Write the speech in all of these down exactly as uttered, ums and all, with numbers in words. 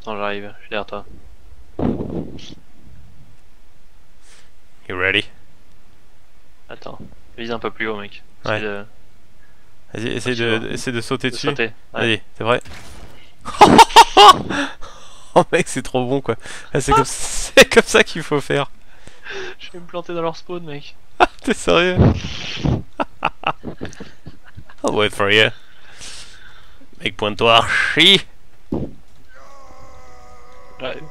Attends, j'arrive, je suis derrière toi. You ready? Attends, vise un peu plus haut, mec. Ouais. De... Vas-y, essaie de, essaie de sauter de dessus. sauter. Ouais. Vas-y, t'es prêt? Oh mec, c'est trop bon quoi. Ah, c'est comme, c'est comme ça qu'il faut faire. Je vais me planter dans leur spawn, mec. T'es sérieux? I'll wait for you. Mec, pointe-toi, chi. J'arrive.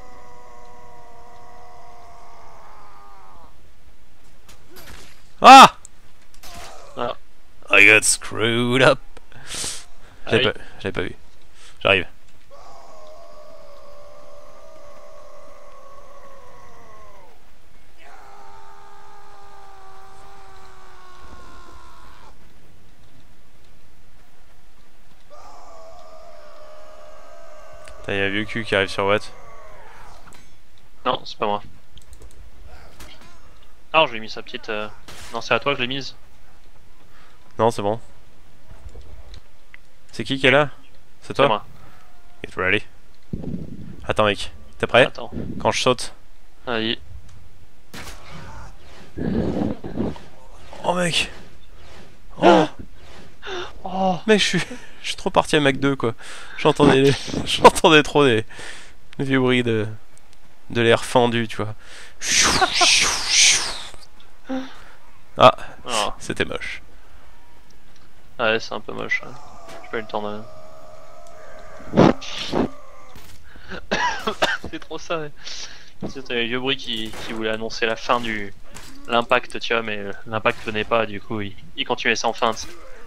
Ah! Ah. I got screwed up. J'avais Ah oui. pas, j'avais pas vu. J'arrive. T'as un vieux cul qui arrive sur Watt. Non, c'est pas moi. Alors, je lui ai mis sa petite. Euh... Non, c'est à toi que je l'ai mise. Non, c'est bon. C'est qui qui est là? C'est C'est toi? moi. Get ready. Attends mec, t'es prêt? Attends. Quand je saute. Vas-y. Oh mec. Oh. Oh. Mec, je suis, je suis trop parti à Mac deux quoi. J'entendais, les... j'entendais trop des... les vieux bruits de, de l'air fendu, tu vois. Ah, Oh. c'était moche. Ouais, c'est un peu moche. Hein. J'ai pas eu le temps de. C'est trop ça. Ouais. C'était les vieux bruits qui, qui voulaient annoncer la fin du l'impact, tu vois, mais l'impact venait pas, du coup, il, il continuait sans fin.